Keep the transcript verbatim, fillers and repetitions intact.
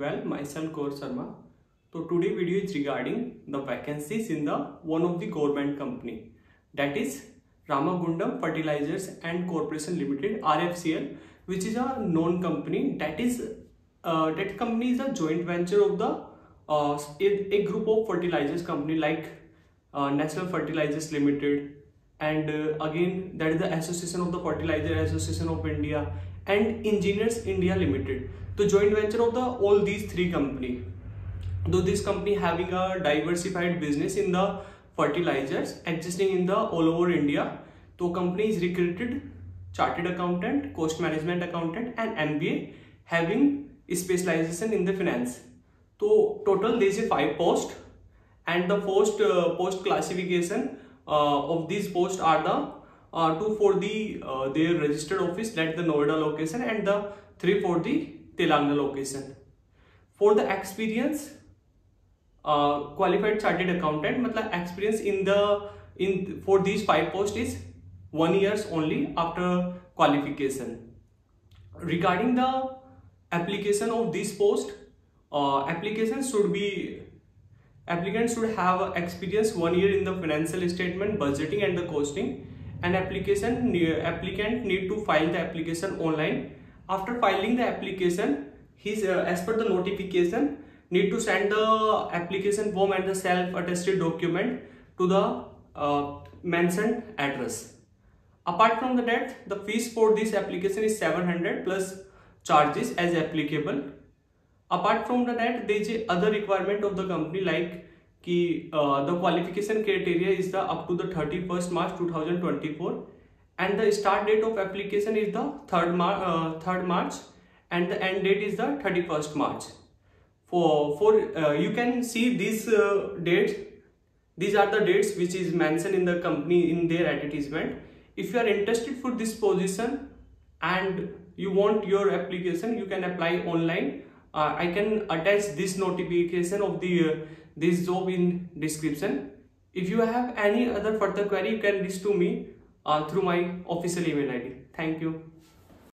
well, myself Gaur Sharma. So today video is regarding the vacancies in the one of the government company, that is Ramagundam Fertilizers and Corporation Limited R F C L, which is a known company. That is uh, that company is a joint venture of the uh, a, a group of fertilizers company like uh, National Fertilizers Limited, and uh, again that is the Association of the Fertilizer Association of India and Engineers India Limited. The joint venture of the all these three company. Though this company having a diversified business in the fertilizers existing in the all over India, so company is recruited chartered accountant, cost management accountant and M B A having specialization in the finance. So total there is a five post, and the post uh, post classification uh, of these posts are the uh, two for the uh, their registered office, that the Noida location, and the three for the Telangana location. For the experience, uh, qualified chartered accountant, मतलब experience in the in for these five posts is one years only after qualification. Regarding the application of this post, uh, application should be applicants should have experience one year in the financial statement, budgeting and the costing, and application applicant need to file the application online. After filing the application, his uh, as per the notification need to send the application form and the self attested document to the uh, mentioned address. Apart from that, the fees for this application is seven hundred plus charges as applicable. Apart from that, there is a other requirement of the company like ki, uh, the qualification criteria is the up to the thirty-first March two thousand twenty-four, and the start date of application is the third March, and the end date is the thirty-first March. For for uh, you can see these uh, dates. These are the dates which is mentioned in the company in their advertisement. If you are interested for this position and you want your application, you can apply online. Uh, I can attach this notification of the uh, this job in description. If you have any other further query, you can reach to me uh, through my official email I D. Thank you.